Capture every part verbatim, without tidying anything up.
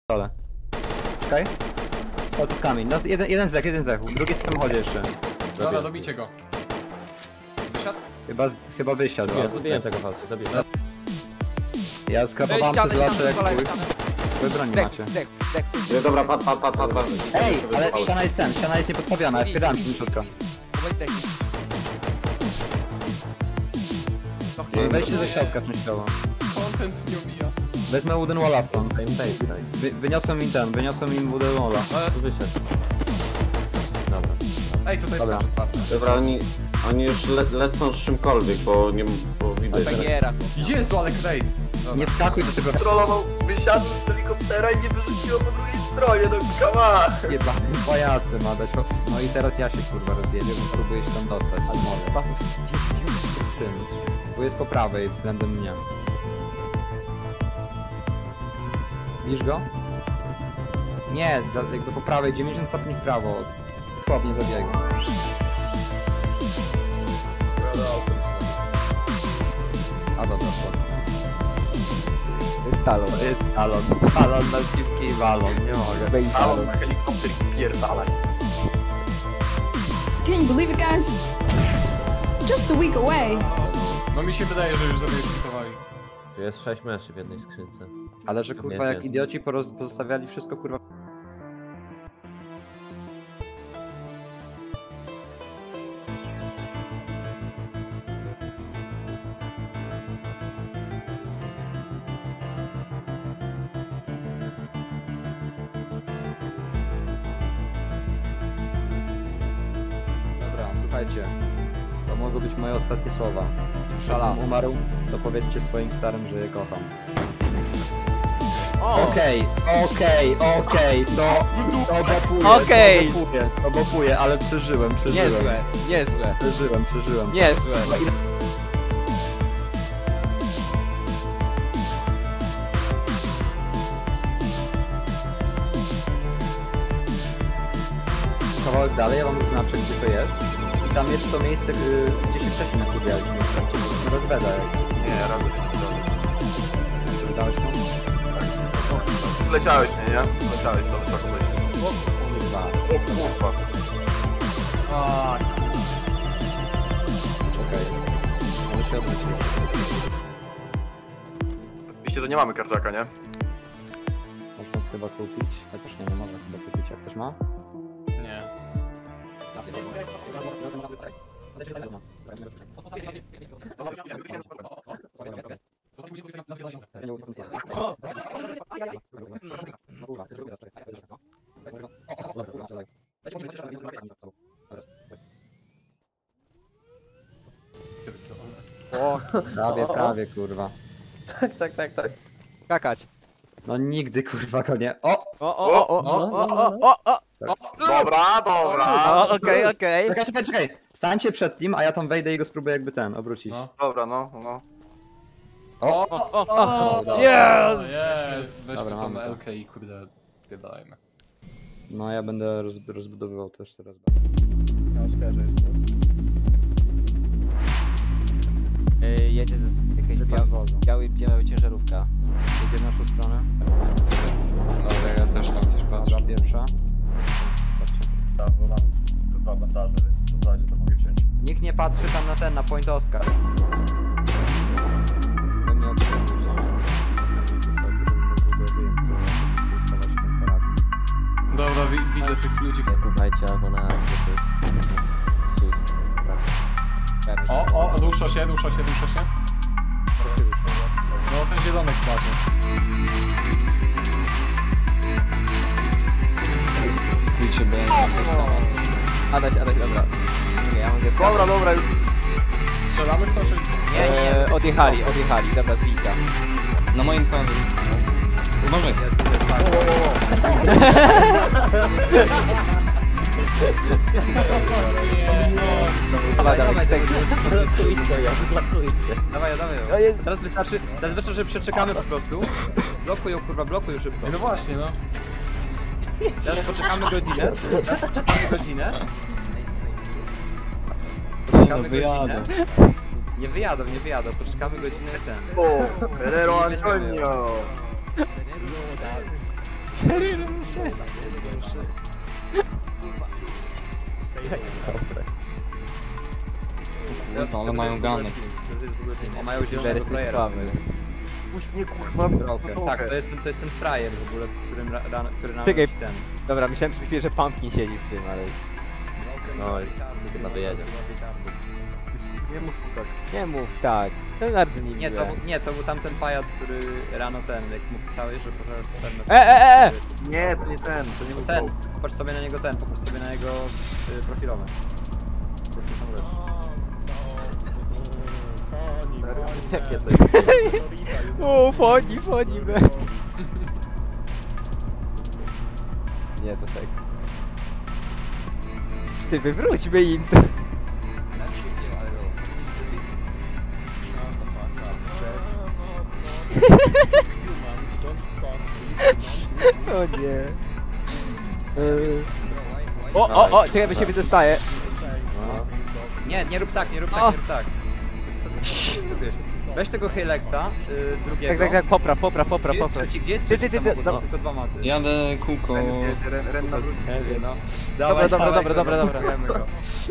dole. Czekaj. Pod kamień. No, jeden, jeden zdech, jeden zdech. Drugi w samochodzie jeszcze. Dobra, dobicie go. Wysiadł? Chyba, chyba wysiadł. Nie, zabiję tego walki, zabiję. Ja skrapowałem przez lasze jak chuj. Wy broni Zdech, macie. zdech, zdech, zdech. Nie, dobra, pad, pad, pad, pad, pad. Ej, ale ściana jest ten, ściana jest niepostawiona, ja wpierałem się do środka. Dawaj zdech. Wejdźcie ze środka częściowo. Content nie obija. Wezmę wooden walla stąd. Time base, daj. Wy, wyniosłem im ten, wyniosłem im wooden walla. Tu wyszedł. Dobra. Ej, tutaj Dobra. skacze otwarte. Dobra, oni, oni już le, lecą z czymkolwiek, bo nie bo widać, że... Bagiera. Jezu, ale crate. Nie wskakuj do tego Trollował, wysiadł z helikoptera i mnie wyrzuciło po drugiej stronie, no come on! jebany pajacy ma dać. No i teraz ja się kurwa rozjedzie, bo próbuję się tam dostać. Ale może. Tym. Tu jest po prawej względem mnie. Widzisz go? Nie, za, jakby po prawej, dziewięćdziesiąt stopni w prawo. Chłop nie zabiega. A dobra, spoko. To jest talon. To jest talon. Talon na piwki i walon, nie mogę. Wejdź Halo, talon. na helikopter i spierdalaj. Can you believe it, guys? Just a week away. No mi się wydaje, że już zarejestrowali. Tu jest sześć meszy w jednej skrzynce. Ale że kurwa Jest, jak jest. idioci poroz- pozostawiali wszystko kurwa. Dobra, słuchajcie. To mogą być moje ostatnie słowa. Szala. Żebym umarł, to powiedzcie swoim starym, że je kocham. Okej, okej, okej, to... to bopuję, Okej. to bopuję, to bopuję, ale przeżyłem, przeżyłem. Niezłe, niezłe, Przeżyłem, przeżyłem. niezłe. Kawałek dalej, ja wam zaznaczę, gdzie to jest. I tam jest to miejsce, y, gdzie się wcześniej nakupialiśmy. Rozweda jak. Nie, rano jest Rozwedałeś to? Leciałeś mnie, nie? Leciałeś, co wysoko leciałeś. Kurwa. O kurwa. Okej. Ale się odwróciłem. Oczywiście, że nie mamy kartaka, nie? Można chyba kupić. Chociaż nie, nie można chyba kupić. Jak ktoś ma? Nie. O, Prawie, prawie, kurwa. Tak, tak, tak, tak. kakać. No nigdy, kurwa, go nie. O! O, o, o, o, o, o, o, o, Dobra, dobra. o, okej, okej. Czekaj, czekaj, czekaj! Stańcie przed nim, a ja tam wejdę i go spróbuję jakby ten, obrócić. No. Dobra, no, no. O! O, o, o, Dobra. yes! Jest! Weźmy Dobra, tą mamy to. Elkę i kurde, zjadajmy. No ja będę roz, rozbudowywał też teraz. Ja skarżę jest. Ej, jedzie z jakaś bia biały, biała ciężarówka. Idzie w naszą stronę. Dobra, ja też tam coś patrzę. Dobra, pierwsza. Patrzcie. Tak, bo mam dwa bandaże, więc w zasadzie to mogę wziąć. Nikt nie patrzy tam na ten, na point Oscar. Bym miał przyjemność, Dobra, wi widzę tych ludzi w... Pływajcie albo na... gdzie to jest... Sus. O, o, rusza się, rusza się, rusza się. No, ten zielony kładzie. Widzicie, bo ja Adaś, Adaś, dobra. Nie, ja mogę skakać. Dobra, dobra, już. strzelamy w to, czy... Nie, nie, nie. Odjechali, odjechali, dobra, z Wika. Na moim prawie. Może. Dawaj, dawaj, seks. Dawaj, dawaj. jest- Teraz wystarczy, teraz wystarczy, że przeczekamy po prostu. Blokuj ją, kurwa, blokuj ją szybko. No właśnie, no. Teraz poczekamy godzinę. Teraz poczekamy godzinę. No, Poczekamy wyjadą. godzinę. Nie wyjadą, nie wyjadą, poczekamy godzinę i ten. O, Herrero Antonio. Sorry, no muszę. No, ale mają gany. O, mają Silver zielonego jesteś frajera. sławny. Puść mnie kurwa. Broken. na Tak, nogę. to jest, ten, to jest ten frajer w ogóle, z którym ra, ra, który nam Czekaj. ten. Dobra, myślałem przez chwilę, że Pumpkin siedzi w tym, ale... No i chyba wyjedzie. Nie mów mi tak. Nie mów tak, to bardzo Nie, niemiłe. to, był- nie, to był tamten pajac, który rano ten, jak mu pisałeś, że pożerasz spermę. E, e, e, e! Nie, to nie ten, to nie był Ten, Paul. popatrz sobie na niego ten, popatrz sobie na jego y, profilowe. Proszę sam lecz. Serio? Jakie to jest? O, foni, foni, be. Nie, to seks. Ty, wywróćmy im to. O nie. Eee. O, o, o, czekaj, bo się wydostaje. No. Nie, nie rób tak, nie rób tak, O! nie rób tak. Co, co ty robisz? Weź tego Hylexa, y, drugiego. Tak, tak, tak, popraw, popraw, popraw, Gdzie jest popraw. trzeci, gdzie jest Ty, trzeci ty, ty, samochód? no. Mam tylko dwa maty. Jadę kółko. Ren, wiecie, Ren, Ren na Nie, no. Dobra, Dawaj, dobra, dawaj dobra, go, dobra, dobra. dawajmy go.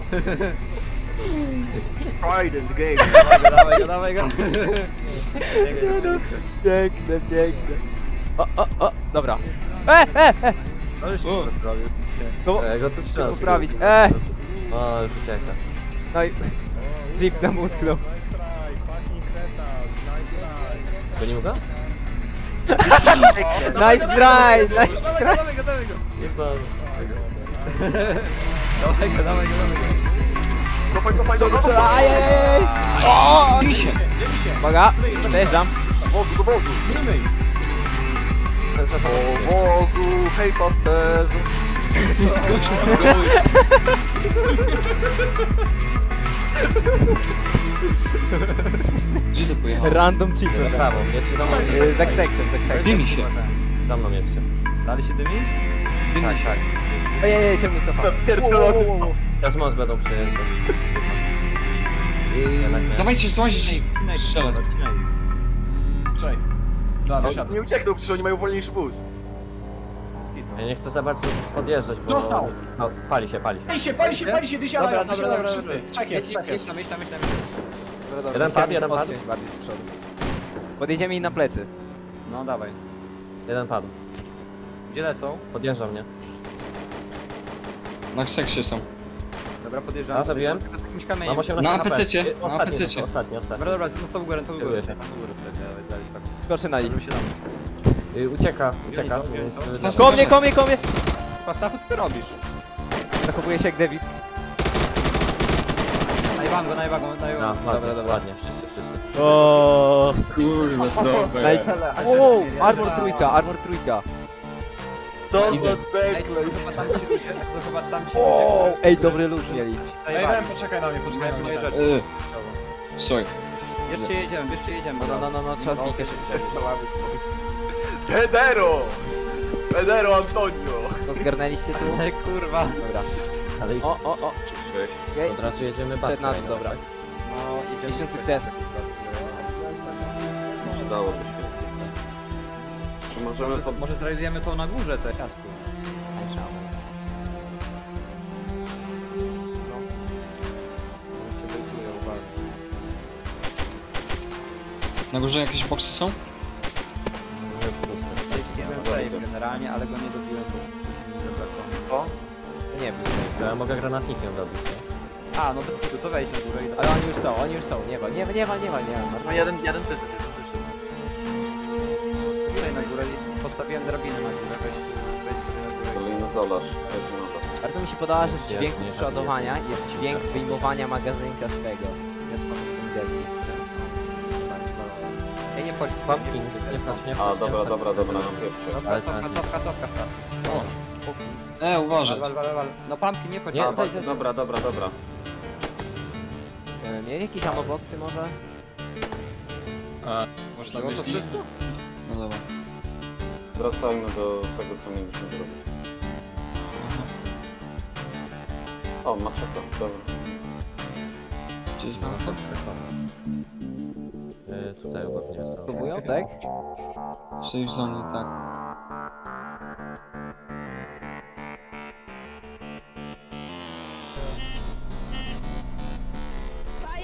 Pride and game. Dawaj go, dawaj go. Nie no, piękne, piękne. O, o, o, dobra. E, e, e! No już O. po prostu robił, co ci się... No, Ja go tu trzymam. poprawić. E! No, już ucieka. No i... Jeep nam utknął. Gonimy go? Nice try, nice Dawaj try. go, dawaj go, dawaj go. Jest to... Dawaj go, dawaj go, dawaj go. Kopaj, kopaj, kopaj, kopaj. Ajajaj! O! Dzieli się! Uwaga, przejeżdżam. Do wozu, do wozu. Cały czas Do wozu, hej pasterzu. Gdzie to pojechał? Random na chipper. prawo, jedźcie za mną. Yy, Z Akseksem, z Akseksem. Dymi się. Za mną jedźcie. Dalej się dymi? Dymi Tak, się. tak. Ojej, czemu cofam? Pierdolony. Teraz most będą przyjeżdżać. Jednak nie. Dawajcie, złazić! Wcinaj, Strzelaj. wcinaj. Cześć. Dobra, Oni wysiadł. nie uciekną, przecież oni mają wolniejszy wóz. Skitu. Ja nie chcę za bardzo podjeżdżać, bo... Dostał. No, pali się, pali się. Pali się, pali się, pali się, wysiadają, Dobra, dobra, wysiadają dobra, wszyscy. dobra. Trzech jest, Jedź, trzech jedź jest. tam, jedź tam, jedź tam. Dobra, dobra, Jeden chciałem pad, jeden podciąć pad. bardziej z przodu. Podjedziemy im na plecy. No dawaj. Jeden padł. Gdzie lecą? Podjeżdża mnie. Na seksie są. Dobra, podjeżdżam. A, zabiłem? Tylko z jakimś kamieniem. Mam osiemnaście Na H P. apececie, Y, na Ostatni, apececie. ostatni, ostatni. Dobra, dobra, no to w górę, to w górę. Kieruję się. Tam w górę, dawaj, dawaj, tak. Skoczę na nich. Żeby się tam. Y, Ucieka, ucieka. Gdzie oni są? więc- Gdzie oni są? Ko mnie, ko mnie, ko mnie! Pastafu, co ty robisz? Zachowuję się jak David. Najwam go, najwam go, No, najwam go. ładnie, dobra, ładnie, wszyscy, wszyscy. O, Kurwa, dobra. nice. Wow, armor trójka, armor trójka. Co za Ej, bekle. to chyba tam ci ludzie, to chyba tam ci Wow, ludzie. ej, dobry lód mieli. Ej, Ren, poczekaj na mnie, poczekaj na mnie. Moje Ren. rzeczy. Y, Sorry. Jeszcze jedziemy, jeszcze jedziemy. No, no, no, no, trzeba znikać. Pedero! Pedero Antonio! To zgarnęliście tu? Ej, kurwa. Dobra. Ale O, o, o. Okej. od razu jedziemy Przed nami, baską. dobra. No, idziemy. Mission success. Przydałoby się. Czy możemy Może, to... może zrealizujemy to na górze, te ciastku. Na górze jakieś boksy są? Już puste. Jest jeden save generalnie, ale go nie dobiłem, bo mi zabrakło. O? Nie wiem. To ja mogę granatnikiem robić, nie? A, no bez kitu, to wejdź na górę i Ale oni już są, oni już są. Nie wal, nie wal, nie wal, nie wal, nie wal. No jeden, jeden wyszedł, jeden wyszedł. tutaj na górę i postawiłem drabinę na górę, weź, weź sobie na górę. Kolejny zolarz. Bardzo mi się podoba, że w Nie, dźwięku nie, przeładowania jest dźwięk wyjmowania magazynka z tego. Ja z zemki. Ej, nie wchodź, Pumpkin, nie wchodź, nie wchodź. A, dobra, dobra, dobra, no pierwszy. Cofka, cofka, cofka, cofka, staw. O. E, uważaj. Wal, wal, wal, wal. No pumpkin, nie wchodź. Nie, A, zejdź, wal. zejdź. Dobra, dobra, dobra. E, Mieli jakieś amoboxy może? A, można Było to myśli? wszystko? No dobra. Wracajmy do tego, co mieliśmy zrobić. O, maczeta, dobra. Gdzie jest na Y, tutaj obok mnie zrobię. Próbują, tak? Safe zone, tak.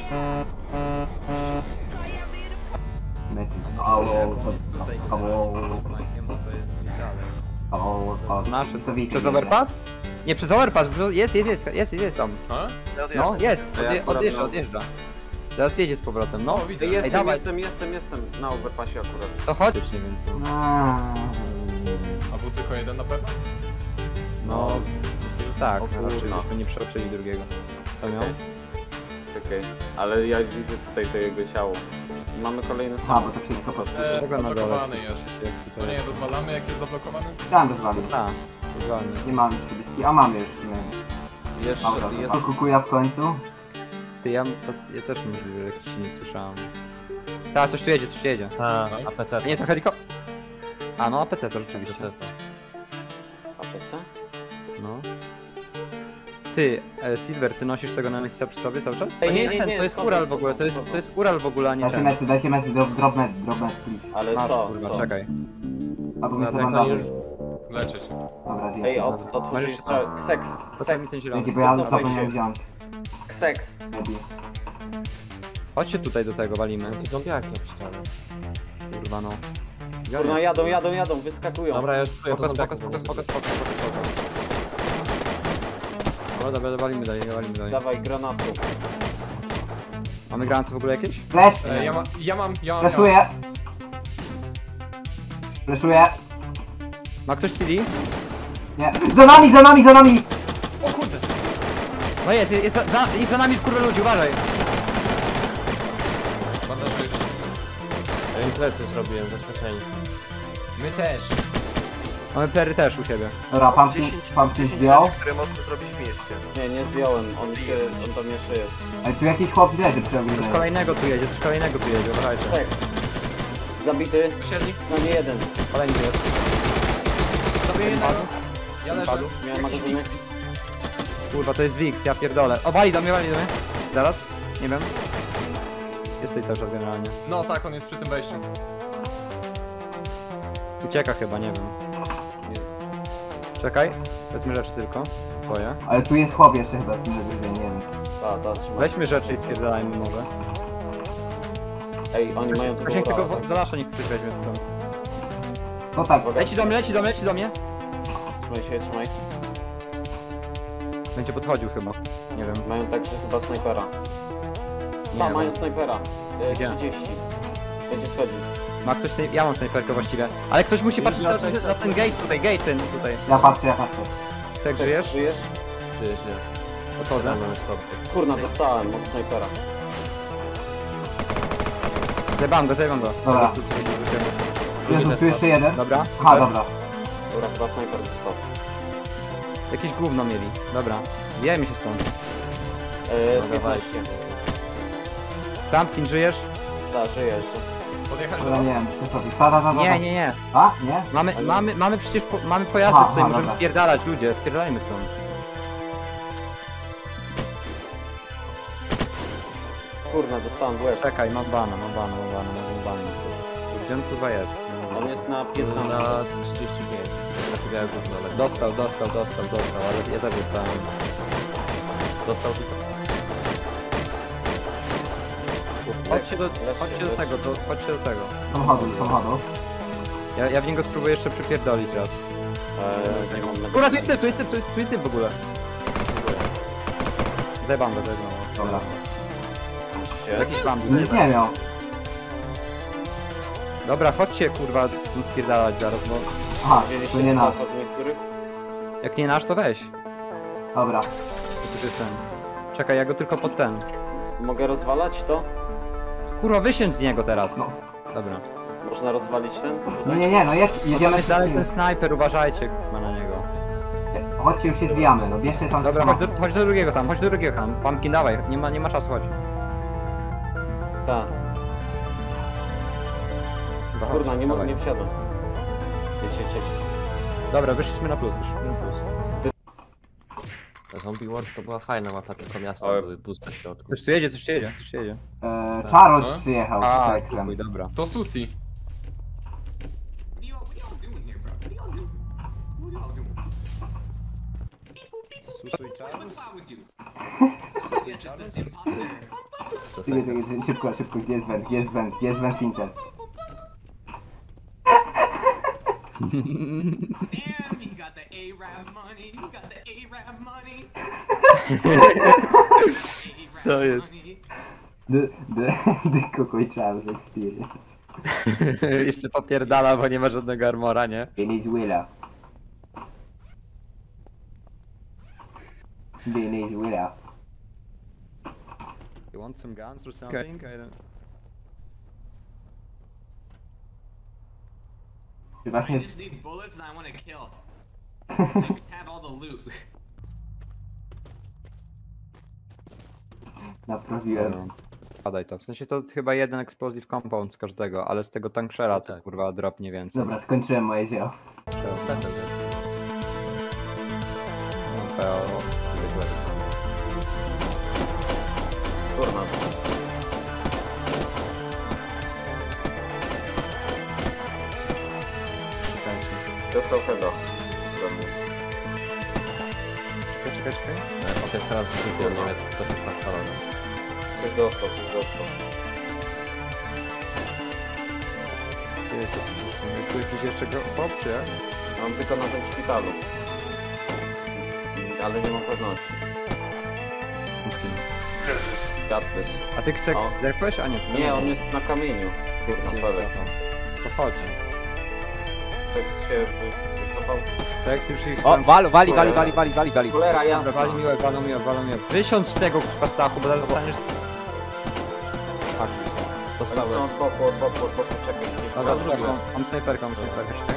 Nasze to przez overpass? Nie, przez overpass, jest, jest, jest, jest, jest tam. A? No, jest, A ja odje, akurat odjeżdża, mam. odjeżdża. Teraz jedzie z powrotem, no. O, widzę. Ej, Ej, jestem, dawaj. jestem, jestem, jestem na overpassie akurat. To chodź, nie wiem co. A był tylko jeden na pewno? No, tak, O raczej kurna. byśmy nie przeoczyli drugiego. Co miał? Okej. Czekaj, ale ja widzę tutaj to jego ciało. Mamy kolejny A, bo samochód. to wszystko pod... E, Czego na dole? zablokowany jest. Jak To to nie, jest? rozwalamy jak jest zablokowany? Chciałem rozwalić. Tak, totalnie. Nie mamy jeszcze dyski, a mamy jeszcze, nie wiem. Jeszcze Dobra, jest... to kukuja w końcu. Ty, ja, to jest też możliwe, że jakiś silnik słyszałem. Tak, coś tu jedzie, coś tu jedzie. A, a P C. Nie, to helikopter. A, no, A P C to rzeczywiście. P C. A P C? No. Ty, e, Silver, ty nosisz tego na miejsca przy sobie cały czas? Ej, To nie nie, jest nie, ten, nie, to jest spoko, Ural w spoko, ogóle, to jest, spoko. to jest Ural w ogóle, a nie Dajcie ten. mecy, dajcie mecy, drop, drop net, drop net, please. Ale Masz, co? kurwa, co? czekaj. Albo mi No, sobie tak, bandaże. oni już... Leczę się. Dobra, dzięki. Ej, od, otwórz Możesz- mi strzał. Kseks, To sam kseks, nic Dzięki, zielony. bo ja Cofaj zapomniałem się. wziąć. kseks. Maybe. Chodźcie tutaj do tego, walimy. To zombiaki obszczane. Kurwa no. Gdzie on Kurna, jest? jadą, jadą, jadą, wyskakują. Dobra, ja już czuję Spoko, to spoko, zombiaki. spoko, spoko, spoko, spoko, spoko. Dobra, dobra, dobra, walimy dalej, walimy dalej. Dawaj granatu. Mamy granaty w ogóle jakieś? Flash! E, ja, ma, ja mam, ja mam... Flashuję! Flashuję! Ma ktoś C D? Nie. Za nami, za nami, za nami! O kurde! No jest, jest, jest, za, za, jest za nami kurwa ludzi, uważaj! Bandażujesz. Ja im plecy zrobiłem, zaskoczeni. My też. Mamy pery też u siebie. Dobra, pumpkin, pumpkin zdjął. które można zrobić w mieście. Nie, nie zdjąłem, on się, on tam jeszcze jest. Ej, tu jakiś chłop leży przy Coś ogrodzeniu. kolejnego tu jedzie, coś kolejnego tu jedzie, uważajcie. Kseks. Zabity, Wysiedli. no nie jeden. Kolejny jest. Sobie jednego. Ja leżę. Padł. Miałem Jakiś magazynek. mix. Kurwa, to jest Wix, ja pierdolę. O, wali do mnie, wali do mnie. Zaraz? Nie wiem. Jest tutaj cały czas generalnie. No tak, on jest przy tym wejściu. Ucieka chyba, nie wiem. Nie. Czekaj, wezmę rzeczy tylko. Twoje. Ale tu jest chłop jeszcze chyba w tym ogrodzeniu, nie wiem. Ta, ta, trzymaj. Weźmy rzeczy i spierdalajmy może. Ej, oni mają Właśnie tylko tego ura. wo- zalasza niech ktoś weźmie stąd. To tak, Leci do mnie, leci do mnie, leci do mnie. Trzymaj się, trzymaj. Będzie podchodził chyba. Nie wiem. Mają także chyba snajpera. Nie Ta, wiem. mają snajpera. E, Gdzie? trzydzieści. Będzie schodził. Ma ktoś snaj- ja mam snajperkę właściwie. Ale ktoś musi patrzeć cały czas na ten gate tutaj, gate ten tutaj. ja patrzę, ja patrzę. Jak żyjesz? Żyjesz? Czyjeś nie. Odchodzę. Rano na stopie. Kurna, dostałem od snajpera. Zajebam go, zajebam go. Dobra. Jezus, tu jeszcze jeden. Dobra. Aha, dobra. Dobra, chyba snajper został. Jakieś gówno mieli. Dobra. Bijajmy się stąd. E, No, dawaj. piętnaście. Pumpkin, żyjesz? Tak, żyje jeszcze. Podjechać do Dobra, was? nie wiem, co zrobić. Ta, ta, ta, ta. Nie, nie, nie. A? Nie? Mamy, Ale- mamy, mamy przecież po, mamy pojazdy Aha, tutaj, aha, możemy dobra. spierdalać ludzie, spierdalajmy stąd. Kurna, dostałem w łeb. Czekaj, mam bana, mam bana, mam bana, mam bana. Gdzie on kurwa jest? On jest na piętnaście. Na trzydzieści pięć. Taki biały gówno, ale Dostał, dostał, dostał, dostał, ale ja też dostałem. dostał tylko. Chodźcie do, chodźcie do tego, do, chodźcie do tego. Samochodu, samochodu. Ja, ja w niego spróbuję jeszcze przypierdolić raz. Eee, nie mam medyka. Kurwa, tu jest typ, tu jest typ, tu, tu jest typ w ogóle. Zajebam go, zajebam go. Dobra. Się. Jakiś bambi. Nic nie miał. Dobra, chodźcie kurwa stąd spierdalać zaraz, bo Aha, to Widzieliście nie nasz. samochód niektórych? jak nie nasz to weź. Dobra. To tu jest ten. Czekaj, ja go tylko pod ten. Mogę rozwalać to? Kurwa, wysiądź z niego teraz. No. Dobra. Można rozwalić ten? No nie, nie, no jedź, Tam jedziemy jest dalej ten wszyscy. snajper, uważajcie kurwa na niego. Chodźcie, już się zwijamy, no bierzcie tam Dobra, chodź samochód. do, chodź do drugiego tam, chodź do drugiego tam. Pumpkin, dawaj, nie ma, nie ma czasu, chodź. Tak. Dobra, chodź, Kurna, nie mogę, dawaj. nie wsiadam. Jedź, jedź, jedź. Dobra, wyszliśmy na plus, wyszliśmy na plus. Zombie World to była fajna mapa, tylko miasta Ale- były puste w środku. Coś tu jedzie, coś tu jedzie, coś tu jedzie. E, Charles No. przyjechał z A, seksem. kupuj, dobra. To Susi. Czekaj, czekaj, szybko, szybko, gdzie jest węd, gdzie jest węd, gdzie jest węd Finter? Co jest? The, the, the Cocoy Charles Experience. Jeszcze popierdala, bo nie ma żadnego armora, nie? Venezuela. Venezuela. You want some guns or something? I don't... Czy właśnie... just need bullets and I want to kill. You can have all the loot. Naprawiłem. Padaj to. W sensie to chyba jeden explosive compound z każdego, ale z tego tankshera to Tak. kurwa dropnie więcej. Dobra, skończyłem moje dzieło. P O. Kurna. Dostał heada. Dobrze. Czekaj, czekaj, czekaj. Chociaż teraz w dupie, nie wiem co się tak palone. Coś dostał, coś dostał. Gdzie jest jakiś, jest tu jakiś jeszcze go- chłop, czy jak? Mam tylko na tym szpitalu. Ale nie mam pewności. Gatwish. A ty kseks O. zdechłeś? A nie, to Nie, on jest na kamieniu. Kurna, pewnie. To chodź. Tak się wy- wycofał. Kseks już ich... O, wal, wali, wali, wali, wali, wali, wali. Cholera Dobra, jasna. wali miłe, walą miłe, walą miłe. Wysiądź z tego kurwa stachu, bo zaraz dostaniesz... Patrz, Oni dostałem. są od boku, od boku, od boku, czekaj. Dobra, Co spoko. zrobiłem? Mam snajperkę, mam snajperkę, czekaj.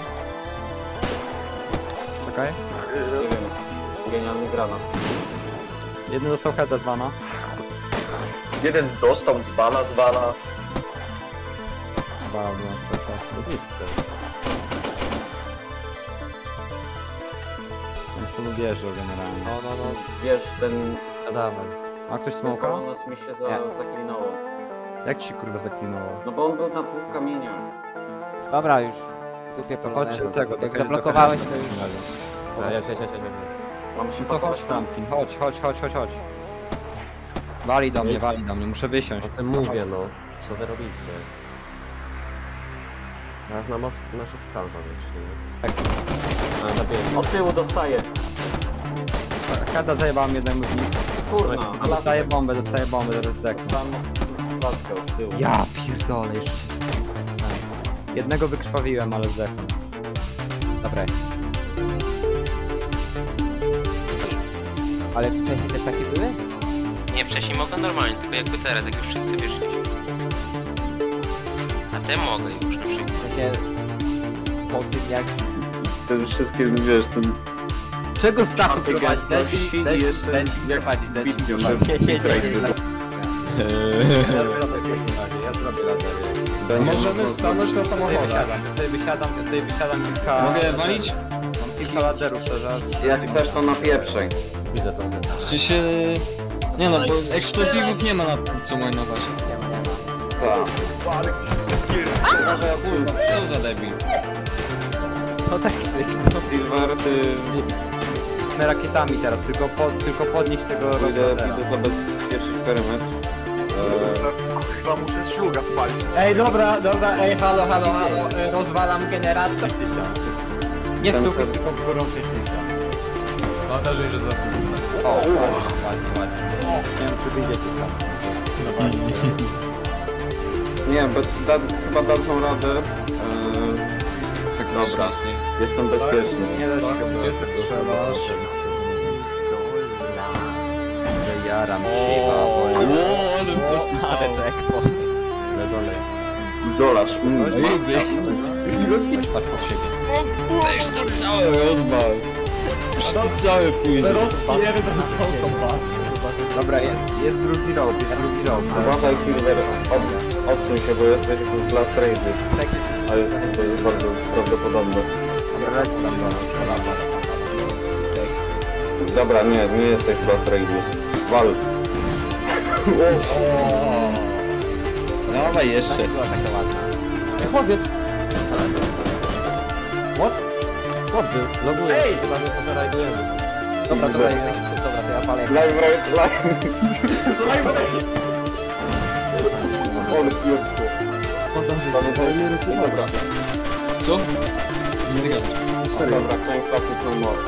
Czekaj. Nie wiem. Genialny granat. Jeden dostał heada z vana. Jeden dostał z bana, z bana. Dwa, no, cały czas. No blisko to jest. On się ubierze generalnie. No, no, no. Wiesz, ten... To dawaj. Ma ktoś Ten smoka? kolos mi się za, Nie. zaklinował. Jak ci się kurwa zaklinowało? No bo on był na dwóch kamieniach. Dobra, już. Dupie Chodźcie poloneza. do tego, do Jak Hel- zablokowałeś, do to Hel- już... Ja, ja, ja, ja, ja, ja. Mam się No to chodź, Trampkin, chodź, chodź, chodź, chodź, chodź. Wali do mnie, wali do mnie, muszę wysiąść. O tym mówię, no. Co wy robicie? Teraz na, na szybkanza wiecie, nie? A, zabiję. Od tyłu dostaję. Heada zajebałem jednemu z nich. Kurna, A dostaję bombę, dostaję bombę, zaraz zdech. Sam plaskał z tyłu. Ja pierdolę, jeszcze się... Jednego wykrwawiłem, ale zdechłem. Dobra. Ale wcześniej też takie były? Nie, wcześniej mogę normalnie, tylko jakby teraz, jak już wszyscy wyszli. A te mogę już na przykład. W sensie... Po tym jak... Te wszystkie, wiesz, ten... Czego stachu Czwarty prowadzi? gest Daj nosi ci, i daj ci, jeszcze daj ci jak prowadzić, daj ci. video Nie, na- nie, nie, nie, trailer. nie. Ja zrobię radę, ja zrobię radę. Możemy stanąć na Tutaj samochodach. wysiadam, tutaj wysiadam, tutaj wysiadam kilka... Mogę walić? Mam kilka laderów, szczerze. Jak chcesz, to napieprzej. Widzę to. W sensie... Nie no, bo eksplozywów nie ma na co majnować. Nie ma, nie ma. Tak. Co za debil. No tak krzyknął. Silver, ty... My rakietami teraz, tylko, pod, tylko podnieść tego Pójdę, rodera. pójdę zabezpieczyć perymetr. Chyba muszę z śluga spalić. Ej, dobra, dobra, ej, halo, halo, halo, e, rozwalam generator. Nie Ten słuchaj, sobie- tylko górą sześćdziesiąt. Mam wrażenie, że zaraz O, ładnie, ładnie. Nie wiem, czy wyjdziecie tam. No właśnie. Nie, bo da, chyba dadzą radę. Eee, Tak Dobra. jestem bezpieczny. Nie da się gdzie ty strzelasz? Że jaram siwa, bo... Ale jackpot. Na dole. Zolasz. Patrz pod siebie. Weź to całe rozwal. Już to całe pójdzie. Dobra, jest, jest drugi rok, jest drugi rok. Uważaj, Silver, od, odsuń się, bo jesteś w Blast Rage. Ale to jest bardzo prawdopodobne. Dobra, lecę tam za nas. Sexy. Dobra, nie, nie jesteś w Blast Rage. Wal. Dawaj jeszcze. Była taka ładna. Chłopiec! What? Chłop był. Loguję. Ej! Chyba my to zarajdujemy. Dobra, dobra, jesteś, dobra, to ja palę. Live Rage, live. Ole pierdku. Dobra. Co? Co ty gadasz? Dobra, ten klasy no more.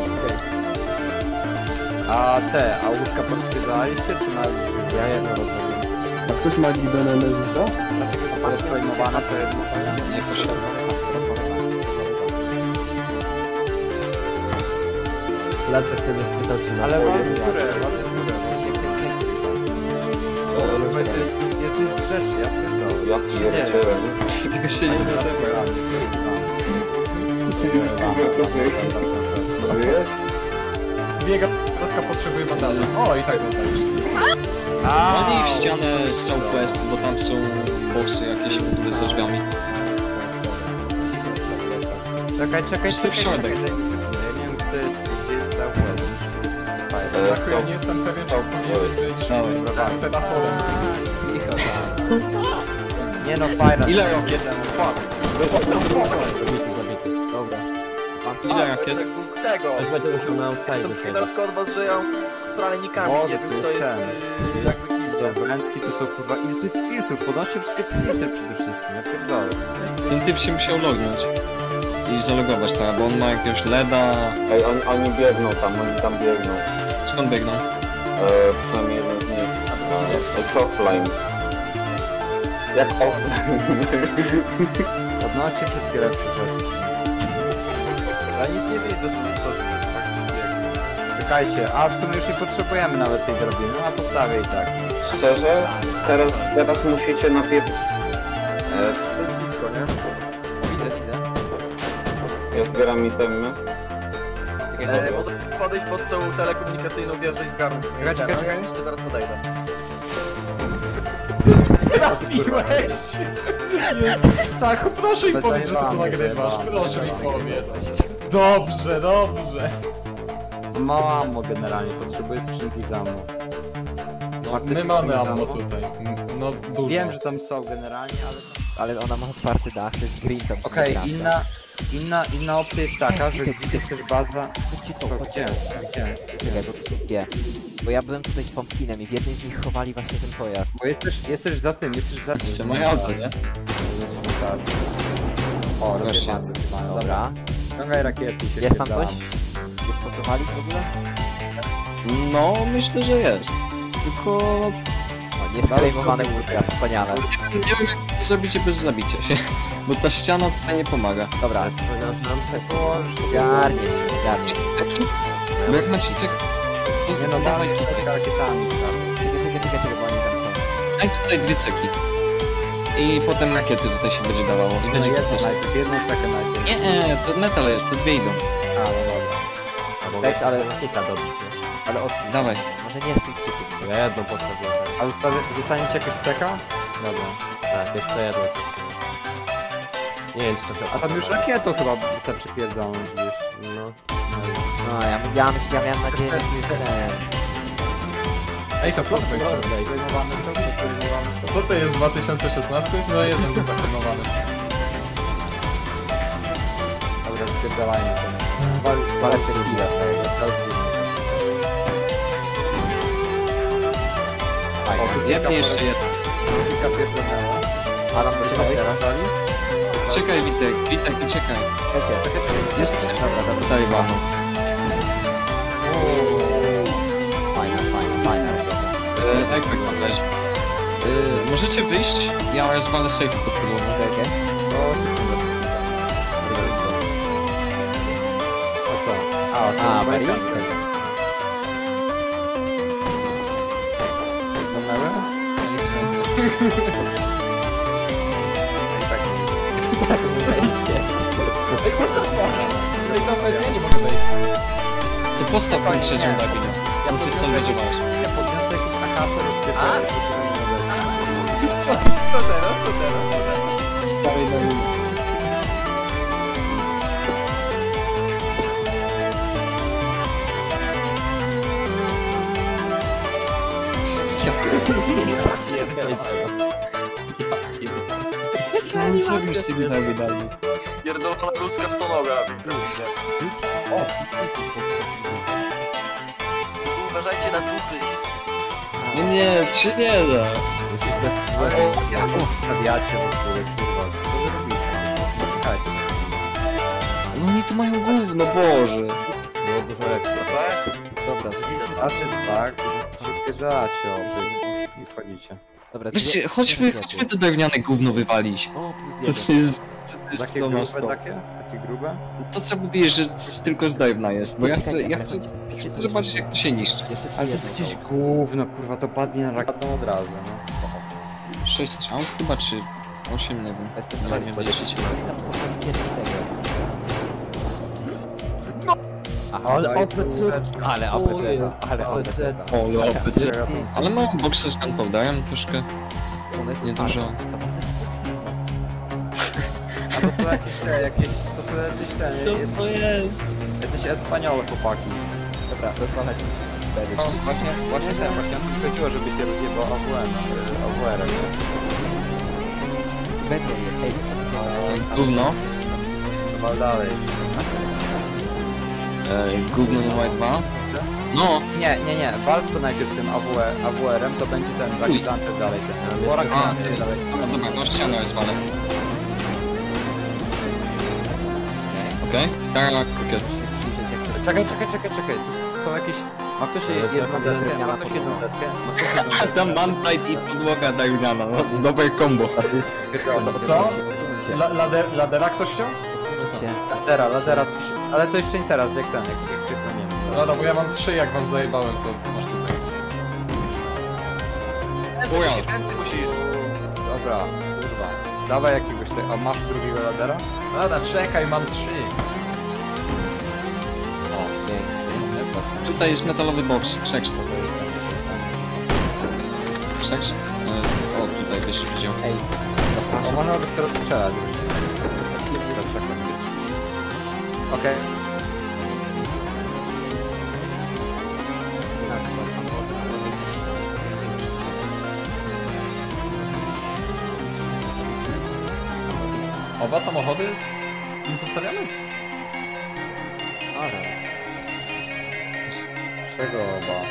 A te, a łóżka polskie daliście, czy na... Ja jedno rozumiem. A ktoś ma do Nemezysa? Dlaczego to jest pojmowane, to jedno Nie posiadam. Lasek wtedy spytał, czy na ale serio. ładny górę, ładny górę. To jest rzecz, ja pierdolę. Ja pierdzielę. Tego się nie nazywa. Żyjesz? Biega, troszkę potrzebuje bandażu. O, i tak dostali. Oni w ścianę Southwest, bo tam są boxy jakieś za drzwiami. Czekaj, czekaj, Wszyscy w czekaj, środek. czekaj, daj mi sekundę. Ja nie wiem, kto jest, gdzie jest Southwest. E, Ja nie jestem pewien, czy powinieneś być senatorem. Nie no, fajna. Ile rakiet? Zabity, zabity. Dobra. Ile rakiet? Tego! Aż będę musiał na outside Jestem siedzieć. daleko od was, że ja z ralnikami, O, nie to wiem kto jest jest ten. yy, jakby kim. Te wędki to są kurwa... Ile to jest filtrów? Podnoście wszystkie filtry przede wszystkim, ja pierdolę. Ten typ się musiał lognąć. I zalogować teraz, bo on ma jakiegoś leda. Ej, oni, oni biegną tam, oni tam biegną. Skąd biegną? E, przynajmniej jeden z nich. E, it's offline. Jak offline? Podnoście wszystkie lepsze rzeczy. Ja nic nie widzę, żeby ktoś tak biegł. Czekajcie, a w sumie już nie potrzebujemy nawet tej drabiny, no a postawię i tak. Szczerze? Teraz, teraz musicie najpierw... E, To jest blisko, nie? Widzę, widzę. ja zbieram itemy. E, może podejść pod tą telekomunikacyjną wieżę i zgarnąć mnie. Czekaj, czekaj, czekaj. Ja myślę, zaraz podejdę. Trafiłeś! Stachu, proszę im powiedz, że ty to nagrywasz, proszę mi powiedz. Dobrze, dobrze. Mało ammo generalnie, potrzebuję skrzynki z ammo. No, my mamy ammo tutaj. No dużo. Wiem, że tam są generalnie, ale... Ale ona ma otwarty dach, to jest green tam. Okej, okay, inna, inna, inna opcja jest taka, że gdzieś jest też baza... Cicho, Gdzie? Gdzie? Czekaj, bo to są dwie. Bo ja byłem tutaj z pumpkinem i w jednej z nich chowali właśnie ten pojazd. Bo jesteś, jesteś za tym, jesteś za tym. Jest moje auto, nie? O, Właśnie. rozjebane, rozjebane. Dobra. Ściągaj rakiety i się Jest tam wpierdala. coś? Jest po co walić w ogóle? No, myślę, że jest. Tylko... O, niesklejmowane łóżka, wspaniale. Nie wiem, jak to zrobicie bez zabicia się. Bo ta ściana tutaj nie pomaga. Dobra, Wspomniałem, że nam garnie, garnie. Ceki? Bo jak macie cek... Nie no, dawaj tutaj rakietami. Czekaj, czekaj, czekaj, czekaj, bo oni tam są. Daj tutaj dwie ceki. I potem rakiety tutaj się będzie dawało. I No będzie jedną kupas. najpierw, jedną cekę najpierw. Nie, nie, to metal jest, to dwie idą. A, no dobra. Albo Tak, ale- hita dobić, nie? Ale od... Dawaj. Może nie z tym krzykiem. Ja jedną postawiłem. A zostanie, zostanie ci jakaś ceka? Dobra. Tak, jeszcze jedną jest. Nie wiem, czy to się A tam już rakietą chyba wystarczy pierdolnąć, wiesz. No. No, ja, ja, myśl, ja miałem nadzieję, że tu jest ten... Ej, to flop jest. Zdejmowane są, zdejmowane są. Co to jest dwa tysiące szesnasty? No jeden był zaklinowany. Dobra, spierdalajmy to. Walę tequila. Jebnie jeszcze jedno. Kilka pierdolnęło. Adam, poczekaj teraz. Czekaj, Witek, Witek, uciekaj. Czekajcie. Jest Dobra, dobra. Daj wam. Fajna, fajna, fajna. E, jak tak tam leży? E, możecie wyjść? Ja rozwalę safe pod podłogą. Okej, okej. O, sekundę. O co? A, A, to Mary? Zdążyłem? No i to snajpie nie mogę wejść. Ty postaw ten trzecią drabinę. Ja ty sam będzie masz. Ja podniosę jakiś A K, to rozpierdolę. Co, co teraz, co teraz, co teraz? Stary drabinę. Co on zrobił z tymi drabinami? Pierdolona ludzka stonoga, Wiktor. O! Uważajcie na dupy. Nie, nie, czy nie da? Musisz Bez jak to stawiacie w ogóle, kurwa, co wy robicie? Czekajcie sobie. No oni tu mają gówno, Boże. Było dużo ekstra. Tak? Dobra, A ty tak, wszystkie żelacie, o, i wchodzicie. dobra. Weźcie, chodźmy, chodźmy to drewniane gówno wywalić. O, plus To, jeden. to jest... To jest Takie to grube mocno. takie? Takie grube? To co mówisz, że z- tylko z drewna jest, bo ja chcę, ja chcę, chcę zobaczyć jak to się niszczy. Jeszcze tu Ale to jedno. jakieś gówno, kurwa, to padnie na rakietę od razu, no. sześć strzał chyba, czy osiem, nie wiem. Jestem Nie wiem liczyć. Oni tam poszli kiedyś tego. Aha, Ale daj opet sobie Ale O opet jest, ale ale opet O, O P C. Ale mam boksy z gunpowderem troszkę, nie dużo. A to są jakieś te, jakieś, to są jakieś te, Co to jest? Jesteś espaniole, chłopaki. Dobra, to co chodzi? O, właśnie, właśnie ten, właśnie o tym chodziło, żeby się rozjebał A W M, A W R, nie? Bedrock jest, ej, co to Gówno. Chyba dalej. Ej, gówno numer dwa. No, Nie, nie, nie, walcz to najpierw tym A W R-em, to będzie ten Rocket Launcher dalej, ten. Bo Rocket A, Launcher dalej. no dobra, no ścianę rozwalę. Okej, tak, kukiet. Czekaj, czekaj, czekaj, czekaj, tu są jakieś... Ma ktoś jedną deskę? Ma ktoś jedną deskę? Ma ktoś jedną A deskę? tam manplate i podłoga drewniana, no dobre combo. Co? La, lader, ladera ktoś chciał? Ladera, ladera, coś... Ale to jeszcze nie teraz, jak ten, jak, jak tylko nie wiem. No, no bo ja mam trzy, jak wam zajebałem, to masz tutaj. Ręce musisz, ręce musisz. Dobra, kurwa. Dawaj jakiegoś te... A masz drugiego ladera? Dobra, czekaj, mam trzy. Tutaj jest metalowy box, seks. Seks? E, o, tutaj byś widział. Ej, O, można by teraz strzelać. Okej. Oba samochody im zostawiamy? Czego oba?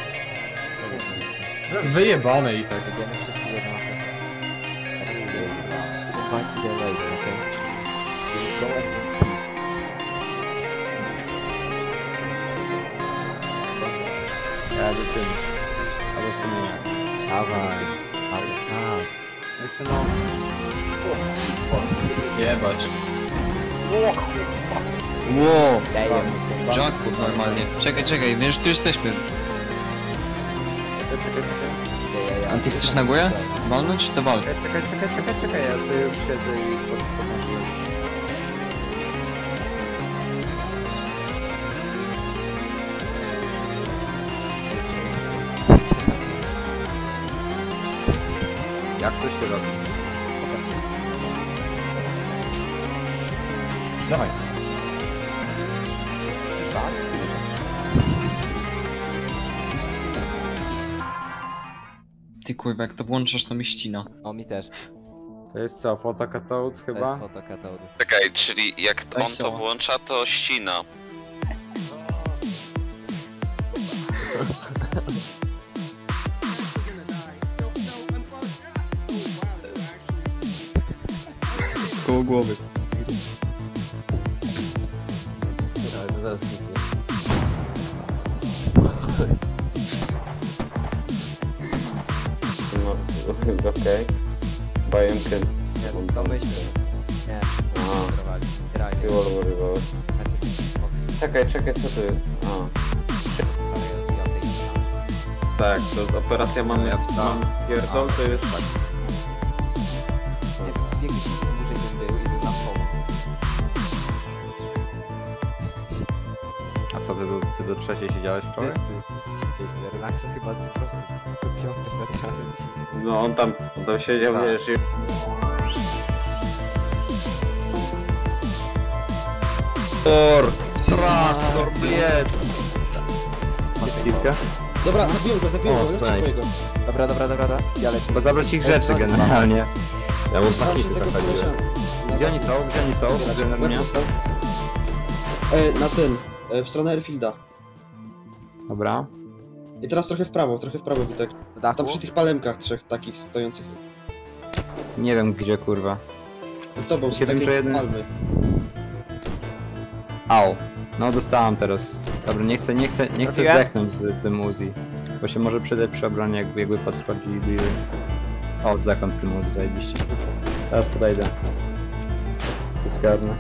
Wyjebane i tak. będziemy wszyscy jedną mapę. Teraz gdzie jest dwa? Fight the race, okej? Go at the team. Ja jadę tym. Albo w sumie nie. Dawaj. Ale tak. Jeszcze no... Jebać. Wow, Daję mu to. jackpot normalnie. Czekaj, czekaj, wiesz, tu jesteśmy. Czekaj, czekaj, czekaj. A ty chcesz na górę? Walnąć? To wal. Czekaj, czekaj, czekaj, czekaj, czekaj, ja tu już siedzę i pod, podnoszę. Jak to się robi? Dawaj. Ty kurwa, jak to włączasz, to mi ścina. O, mi też. To jest co, photocatode To chyba? jest fotokatody. Czekaj, czyli jak Weź on to są. włącza, to ścina. Koło głowy. Ale to zaraz zniknie. No, okej. Bajemkę. Nie, to myślę. Nie, wszystko A. skontrolowali. Grali. Ty urywałeś. Artystyczny box. Czekaj, czekaj, co to jest? A, Ale ja odbijam tej tak, to operacja mam, mam pierdol, to jest tak. Nie wiem, dwie godziny dłużej bym był i był na połowę. A co, ty do, ty do trzeciej siedziałeś wczoraj? Wszyscy, wszyscy siedzieliśmy. Relaxa chyba po prostu do piątej na trawę się. No on tam, on tam siedział, Tak. wiesz, i... Tor! Traktor, bied! Masz kilka? Dobra, zabiłem go, zabiłem O, go, nice. zabiłem go. Dobra, dobra, dobra, dobra. Ja lecę. Bo zabrać ich rzeczy generalnie. Ja mu Zabiłem go, zasadziłem. Gdzie oni są? Gdzie oni są? Gdzie na mnie? E, na tym, e, w stronę Airfielda. Dobra. I teraz trochę w prawo, trochę w prawo, Witek. Do dachu? Tam przy tych palemkach trzech takich stojących. Nie wiem gdzie kurwa. Z tobą Się wiem, że jeden- palmy. Au. No dostałam teraz. Dobra, nie chcę, nie chcę, nie chcę Trafiłem? zdechnąć z tym Uzi. Bo się może przydać przy obronie, jakby, jakby podchodzili. O, zdechłem z tym Uzi, zajebiście. Teraz podejdę. To zgarnę.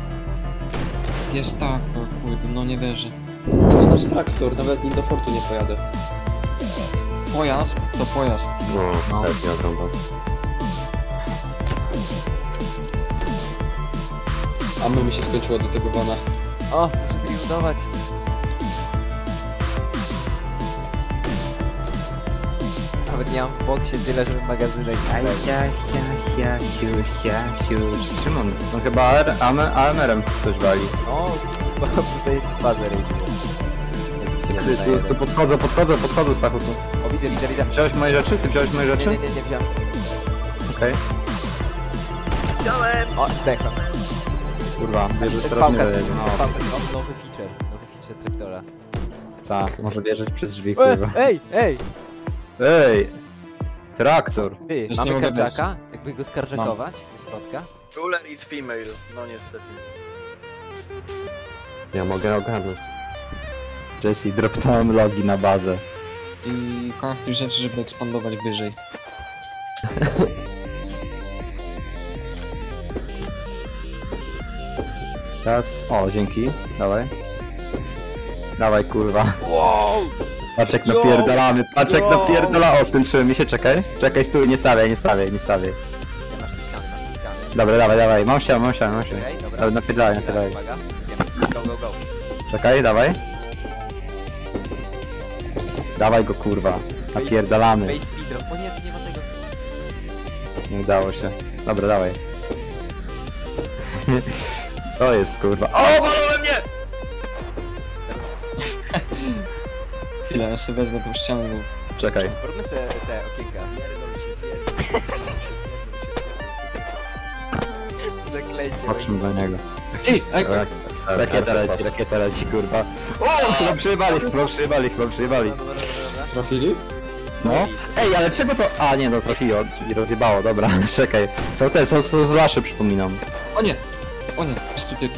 Jest tak, o kurde, no nie wierzę. To jest nasz traktor, nawet nim do portu nie pojadę. Pojazd to pojazd. No, No. pewnie oglądam. A my mi się skończyło do tego wana. O, muszę zrebudować. Nawet nie mam w boksie tyle, żeby magazynek Szymon, on chyba A M R-em coś wali. No, bo tutaj bazę rejdzie. Ty, tu, tu podchodzą, podchodzą, podchodzą Stachu tu. O, widzę, widzę, widzę. Wziąłeś moje rzeczy? Ty wziąłeś moje Nie, rzeczy? nie, nie, nie wziąłem. Okej. Wziąłem! O, zdechłem. Kurwa, To bierzesz jest teraz nie fałka, dojedzie. to No, jest fałka, no, nowy feature. Nowy feature traktora. tak, może wjeżdżać przez drzwi, E, kurwa. ej, ej! Ej! Traktor! Ty, Już nie mamy mogę karczaka? Jakby go skarczakować? Do środka? Ruler is female, no niestety. Ja mogę ogarnąć. Jesse, dropnąłem logi na bazę. I każdy rzeczy, żeby ekspandować wyżej. Teraz, o, dzięki, dawaj. Dawaj, kurwa. Wow! Patrz jak Yo! napierdalamy, patrz jak Yo! napierdala. O, skończyłem mi się, czekaj. Czekaj, stój, nie stawiaj, nie stawiaj, nie stawiaj. Nie masz mi ściany, masz mi ściany. Dobra, dawaj, dawaj, mam się, mam się, mam się. Okej, dobra. Ale napierdalaj, napierdalaj. Uwaga, idziemy. Go, go, go. Czekaj, dawaj. Dawaj go, kurwa. Napierdalamy. Face speedrun. O nie, nie ma tego. Nie udało się. Dobra, dawaj. Co jest, kurwa? O, walone mnie! Chwilę, ja sobie wezmę tą ścianę, bo... Czekaj. Róbmy sobie te okienka. Zaklejcie. Patrzmy do niego. Ej, ej, Rak rakieta leci, rakieta leci, kurwa. O, chyba przyjebali, chyba przyjebali, chyba przyjebali. Dobra, dobra, dobra. Trafili? No. Ej, ale czego to... A, nie, no trafiło i rozjebało, dobra, czekaj. Są te, są, są zlasze, przypominam. o nie! O nie, jest tutaj...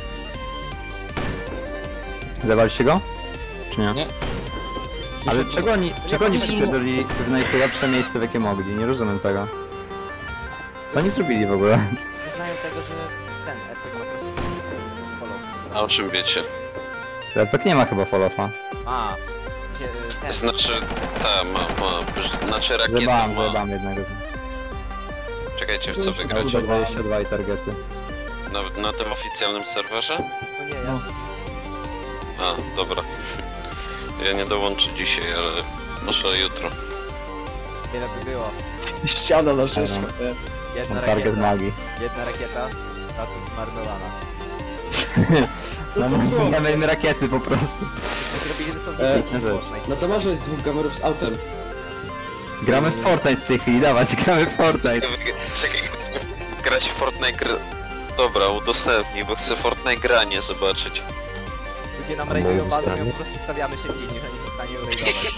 Zjebaliście go? Czy nie? Nie. Ale Muszę- czego oni, czego oni muszę- przypierdoli w najlepsze miejsce, w jakie mogli? Nie rozumiem tego. Co oni zrobili w ogóle? Nie znają tego, że ten R P G ma po prostu follow. A o czym wiecie? Tak nie ma chyba followa. A, gdzie, ten. Znaczy, ta ma, ma, znaczy rakieta Zjebałem, ma... zjebałem jednego. Czekajcie, w co wygrać? Uda dwadzieścia dwa i targety. Na, na tym oficjalnym serwerze? O nie, ja. A, dobra. Ja nie dołączę dzisiaj, ale może jutro. Wiele by było. Ściana na sześć. Jedna Mam target rakieta. magii. Jedna rakieta. Ta to zmarnowana. No, no, nie mamy rakiety po prostu. Zrobili dosłownie E, dzieci z Fortnite. Na Tamarze jest dwóch gamerów z autem. Gramy w Fortnite w tej chwili, dawać, gramy w Fortnite. Czekaj, grać w Fortnite gr... Dobra, udostępnij, bo chcę Fortnite granie zobaczyć. Ludzie nam rajdują bazę, my ją po prostu stawiamy szybciej niż oni są w stanie ją rajdować.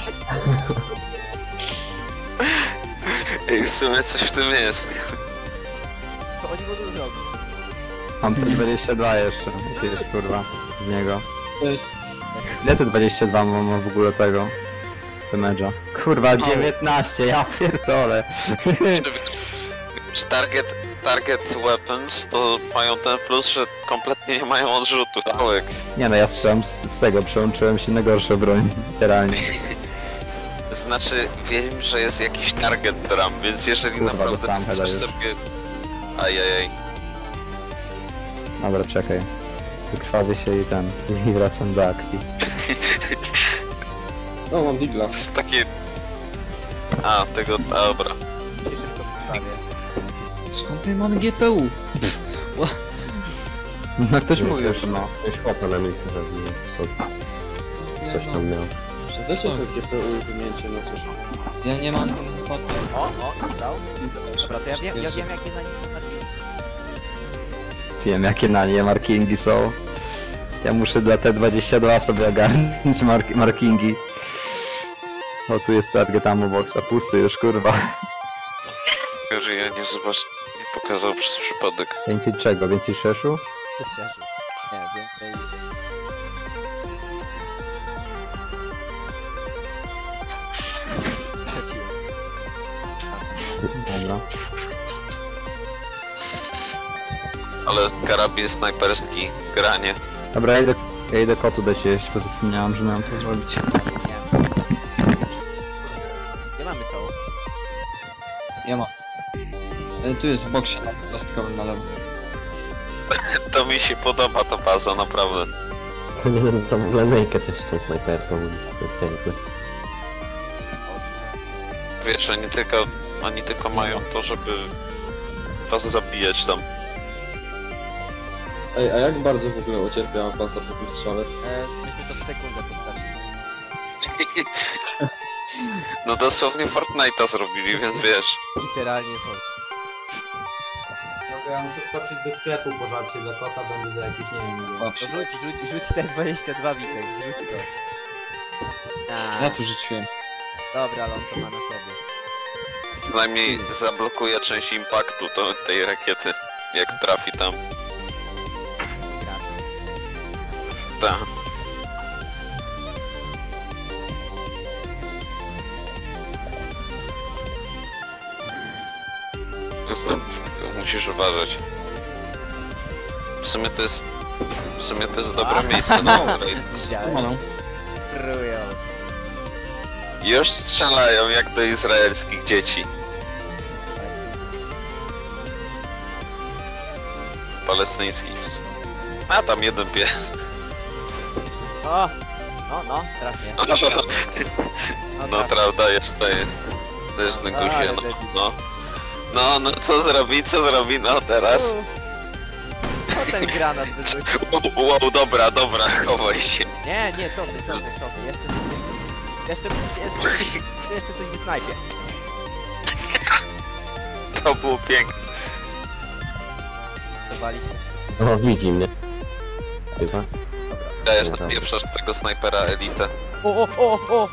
Ej, w sumie coś w tym jest. Co oni mogą zrobić? Mam tu dwadzieścia dwa jeszcze, jakieś kurwa, z niego. Co jest? Ile te dwadzieścia dwa mam mam w ogóle tego? Damage'a. Kurwa, dziewiętnaście, ja pierdolę. Target, target weapons to mają ten plus, że kompletnie nie mają odrzutu. Kawałek. Nie no, ja strzelam z, z tego, przełączyłem się na gorszą broń, literalnie. Znaczy, wiem, że jest jakiś target drum, więc jeżeli Kurwa, naprawdę dostałem heada chcesz już. sobie... Ajajaj. Dobra, czekaj. Wykrwawię się i ten, i wracam do akcji. O, mam digla. To jest takie... A, tego... Dobra. Się szybko wykrwawie. Skąd my mamy G P U? No ktoś Nie, mówił, też- że no. Już chłopa na milicji robił, co, coś tam miał. Dajcie to G P U i wymieńcie na coś. Ja nie mam poty. O, o, dostał. Dobra, to ja wiem, ja wiem jakie na nich są marki. Wiem jakie na nie markingi są. Ja muszę dla T dwadzieścia dwa sobie ogarnąć mark markingi. O, tu jest target ammo boxa, pusty już, kurwa. Że ja nie zobaczę... pokazał przez przypadek. Więcej czego? Więcej szeszu? Szerzy. Nie, więcej... Straciłem. Dobra. Ale karabin snajperski, granie. Dobra, ja idę, ja idę kotu dać jeść, bo zapomniałam, że miałem to zrobić. Nie. Gdzie mamy są? Ja mam. E, tu jest w boksie na plastikowym na lewo. To mi się podoba ta baza, naprawdę. To nie wiem, to w ogóle Nejkę też z tą snajperką, to jest piękne. Wiesz, oni tylko, oni tylko mają to, żeby was zabijać tam. Ej, a jak bardzo w ogóle ucierpiała baza po tym strzale? E, myśmy to w sekundę postawili. No dosłownie Fortnite'a zrobili, więc wiesz. Literalnie są. No ja muszę skoczyć do sklepu, bo żarcie dla kota będzie za jakieś, nie wiem... To rzuć, rzuć, rzuć te dwadzieścia dwa Witek, zrzuć to. A, Ja tu rzuciłem. dobra, ale on to ma na sobie. Przynajmniej zablokuje część impaktu to, tej rakiety, jak trafi tam. Tak. Musisz uważać. W sumie to jest... W sumie to jest dobre miejsce na raid. Widziałem. Co mam? Prują. Już strzelają jak do izraelskich dzieci. Palestyńskich. A tam jeden pies. O! No, no, trafnie. No trafnie. prawda, jeszcze dajesz. Dajesz na Ale guzie, no, debil. no. No, no, co zrobi, co zrobi, no teraz. U. Co ten granat wyrzucił? Wow, wow, dobra, dobra, chowaj się. Nie, nie, co ty, co ty, co ty, jeszcze, jeszcze, jeszcze, jeszcze, jeszcze coś wysnajpie. To było piękne. Zawali się. O, widzi mnie. Chyba. Dajesz na pierwszasz tego snajpera elitę. O, o, o, o, o!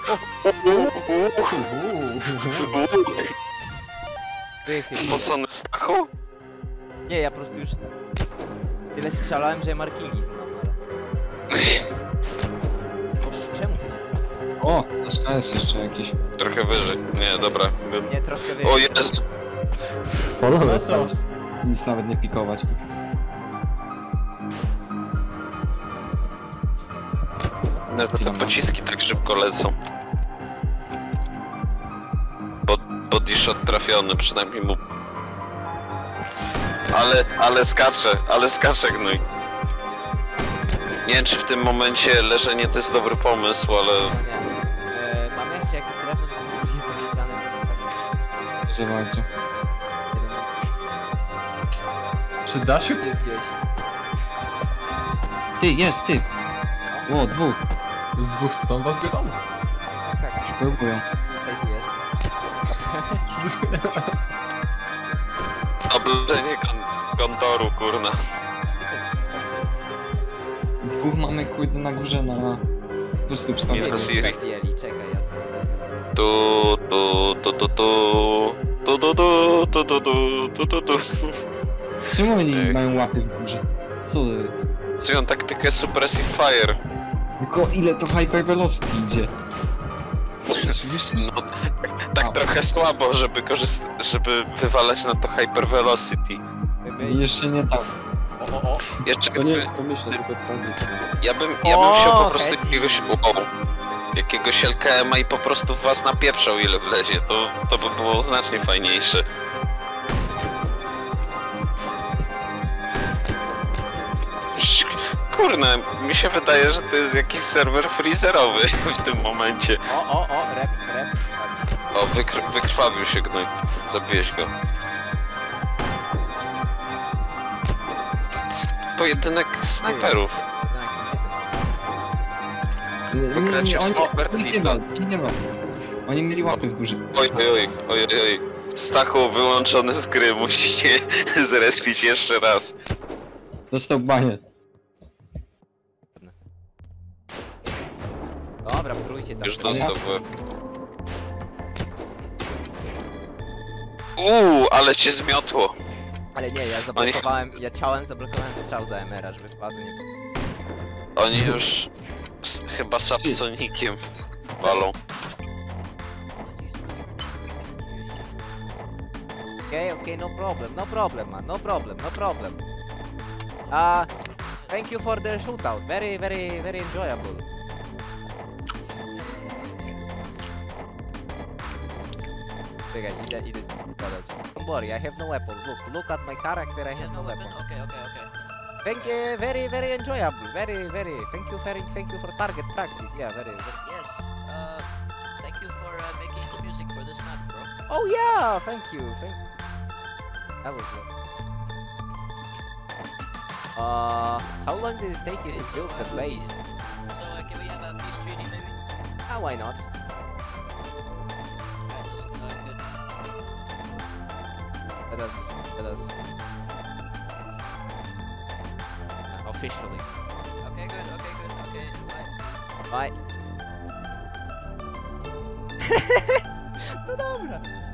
Wychyl. Spocony Stachu? Nie, ja po prostu już tyle strzelałem, że markingi znam, ale... Boż, czemu ty nie... O, S K S jeszcze jakiś. Trochę wyżej. Nie, dobra. Nie, troszkę wyżej. O Jezu. Polone są. Nic nawet nie pikować. No, te pociski tak szybko lecą. Bod, body shot trafiony, przynajmniej mu... Ale, ale skacze, ale skacze gnój. Nie wiem, czy w tym momencie leżenie to jest dobry pomysł, ale... No nie. E, mam jeszcze jakieś drewno, żeby wrócić tą ścianę. Proszę bardzo. Jeden Czy da się? jest gdzieś. Ty, jest, ty. O, dwóch. Z dwóch stron was biorą? Tak, tak. Próbują. Znajduję, Oblężenie kon kontoru, kurna. Dwóch mamy kurde na górze na... Po prostu Nie wstawienie. na Siri. zdjęli, czekaj, ja sobie Tu, tu, tu, tu, tu. Tu, tu, tu, tu, tu, tu, tu, tu, tu. Czemu oni Ej. mają łapy w górze? Co to jest? Czyją taktykę Suppressive Fire. Tylko ile to Hyper Velocity idzie? Słyszysz? No, tak trochę słabo, żeby korzystać, żeby wywalać na to Hyper Velocity. Wy- Jeszcze nie tak. O, o, o. Jeszcze To nie jest pomyślne, tylko tragiczne. ja bym, ja bym wziął po O, prostu heci. jakiegoś, wow, jakiegoś L K M a i po prostu w was napieprzał ile wlezie, to, to by było znacznie fajniejsze. Kurna, mi się wydaje, że to jest jakiś serwer freezerowy w tym momencie. O, o, o, rep, rep. O, wykr wykrwawił się gnój. Zabiłeś go. C- c- Pojedynek snajperów. Nie, nie, nie, Wykręcił oni, sniper oni nie Tito. ma, oni nie ma. Oni mieli łapy w górze. Oj, oj, oj, oj, oj. Stachu wyłączony z gry, musicie zrespić jeszcze raz. Dostał banie. Dobra, prójcie tam. Już dostał w łeb. Uuu, ale cię zmiotło. Ale nie, ja zablokowałem, ja ciałem zablokowałem strzał za M R a, żeby w bazę nie było. Oni już s- chyba Sapsonikiem walą. Okay, okay, no problem, no problem, man, no problem, no problem. Uh, thank you for the shootout, very, very, very enjoyable. Czekaj, idę, idę gadać. Don't worry, I have no weapon. Look, look at my character, I have no weapon. Okay, okay, okay. Thank you, very, very enjoyable, very, very. Thank you, very, thank you for target practice. Yeah, very, very. Yes. Uh, thank you for uh, making the music for this map, bro. Oh yeah, thank you, thank. That was good. Uh, how long did it take you to build the base? So uh, can we have a peace treaty, maybe? Ah, why not? Yeah, just uh, good. Let us, let us. Uh, officially. Okay, good. Okay, good. Okay, bye. Bye. No dobra.